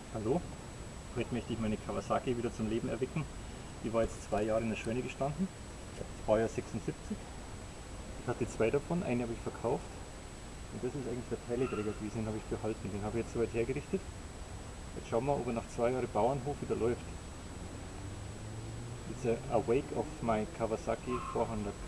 Hallo, heute möchte ich meine Kawasaki wieder zum Leben erwecken. Die war jetzt 2 Jahre in der Schwäne gestanden, Baujahr 76. Ich hatte zwei davon, eine habe ich verkauft und das ist eigentlich der Teileträger gewesen, den habe ich behalten. Den habe ich jetzt soweit hergerichtet. Jetzt schauen wir, ob er nach 2 Jahren Bauernhof wieder läuft. It's a wake of my Kawasaki 400